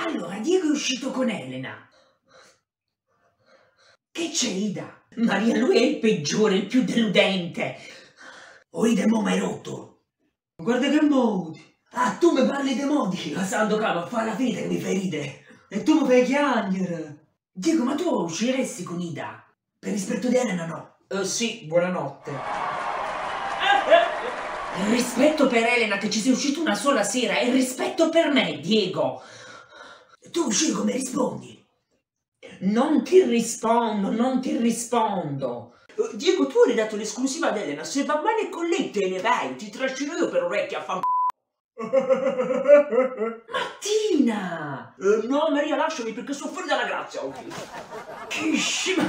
Allora, Diego è uscito con Elena. Che c'è, Ida? Maria, lui è il peggiore, il più deludente. Oh, Ida, mo' m'hai rotto. Guarda che modi. Ah, tu mi parli dei modi. Ma Sandokan, fa la finta che mi fai ridere. E tu mi fai chiangere. Diego, ma tu usciresti con Ida? Per rispetto di Elena, no? Sì, buonanotte. Il rispetto per Elena che ci sei uscito una sola sera e il rispetto per me, Diego. Tu uscire come rispondi? Non ti rispondo, non ti rispondo. Diego, tu hai dato l'esclusiva ad Elena, se va male con lei te ne vai, ti trascino io per orecchie a Mattina! No, Maria, lasciami perché sono fuori dalla grazia oggi. Che scema!